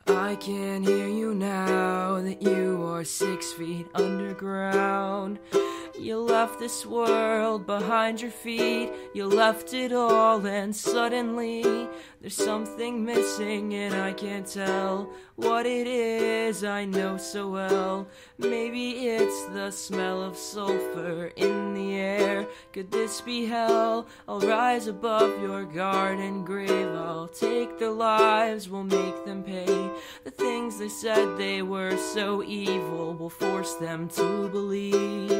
I can hear you now that you are 6 feet underground. You left this world behind your feet. You left it all and suddenly there's something missing and I can't tell what it is. I know so well. Maybe it's the smell of sulfur in the air. Could this be hell? I'll rise above your garden grave. I'll take their lives, we'll make them pay. The things they said they were so evil, we'll force them to believe.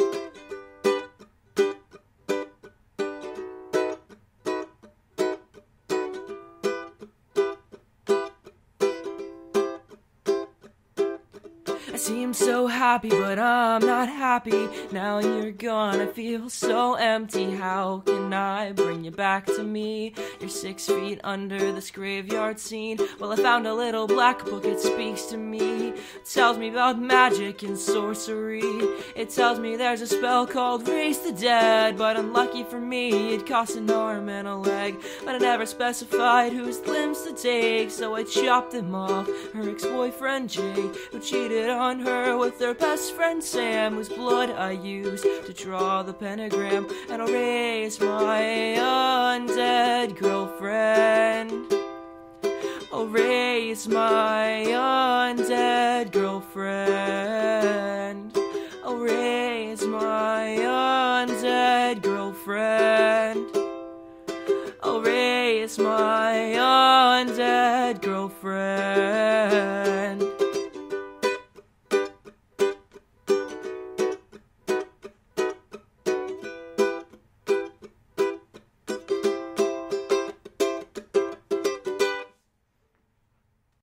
I seem so happy, but I'm not happy. Now you're gone, I feel so empty. How can I bring you back to me? You're 6 feet under this graveyard scene. Well, I found a little black book, it speaks to me. It tells me about magic and sorcery. It tells me there's a spell called Raise the Dead. But unlucky for me, it costs an arm and a leg. But I never specified whose limbs to take, so I chopped them off. Her ex-boyfriend Jay, who cheated on her with her best friend Sam, whose blood I used to draw the pentagram. And I'll raise my undead girlfriend. I'll raise my undead girlfriend. I'll raise my undead girlfriend. I'll raise my undead girlfriend.